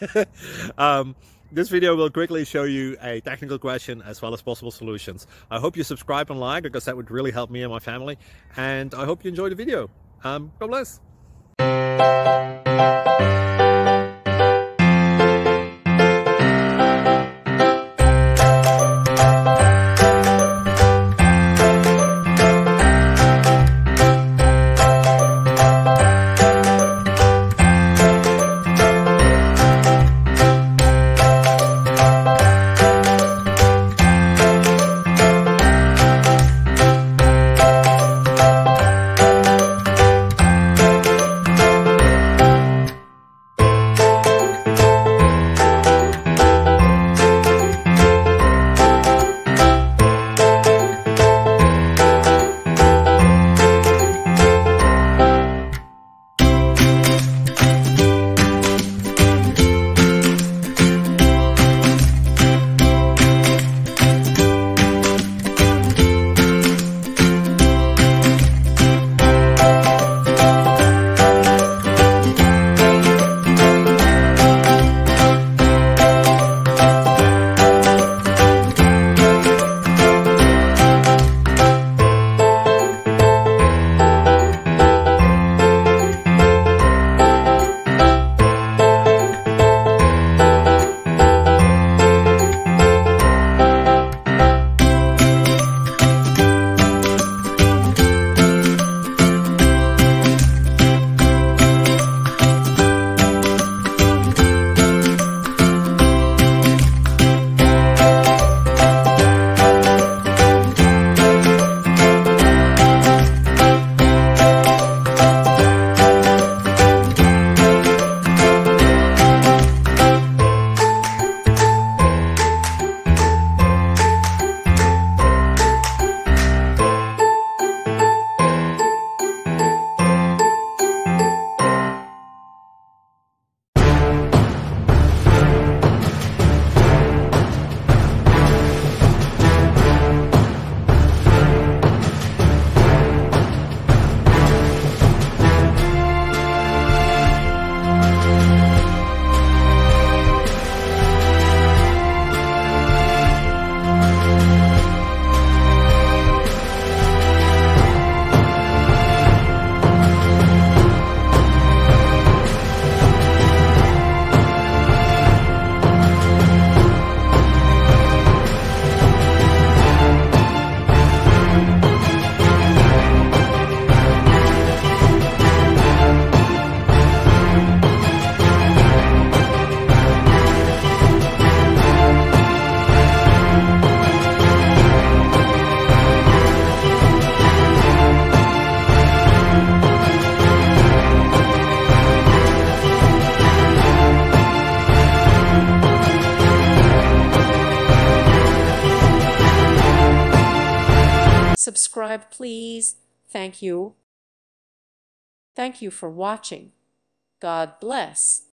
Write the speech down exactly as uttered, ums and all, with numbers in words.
um, this video will quickly show you a technical question as well as possible solutions. I hope you subscribe and like, because that would really help me and my family. And I hope you enjoy the video. Um, God bless. Subscribe, please. Thank you. Thank you for watching. God bless.